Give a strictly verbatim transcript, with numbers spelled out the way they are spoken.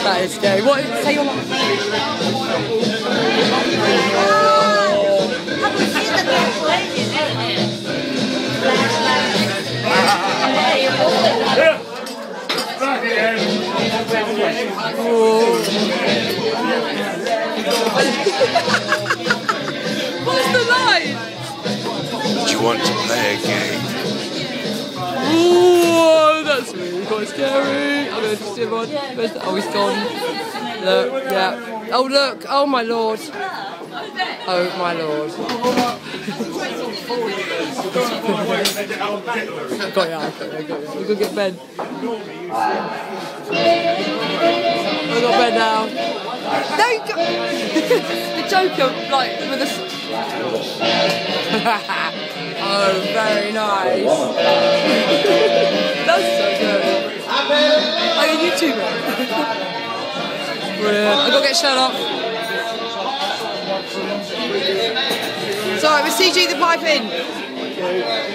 That is scary. What? Say your line. What's the line? Do you want to play a game? Ooh, that's really quite scary. I'm going to see everyone. Where's the, oh, he's gone. Look, yeah. Oh, look. Oh, my lord. Oh, my lord. Got ya, got ya, got ya. We've got to get Ben. We've got Ben now. No, you got... the Joker, like, with a... Oh, very nice. That's so good. Like a YouTuber. Brilliant. I've got to get shut up. It's alright, we'll C G the pipe in.